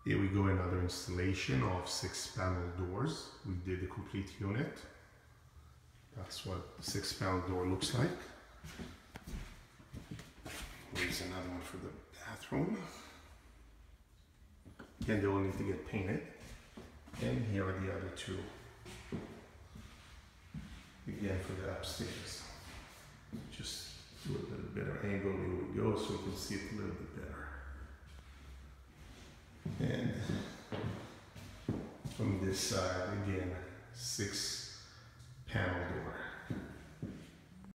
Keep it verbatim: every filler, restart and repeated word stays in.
Here we go, another installation of six panel doors. We did the complete unit. That's what the six panel door looks like. Here's another one for the bathroom. Again, they will need to get painted. And here are the other two. Again, for the upstairs. Just do a little better angle. Here we go, so we can see it a little bit better. And from this side, again, six panel door.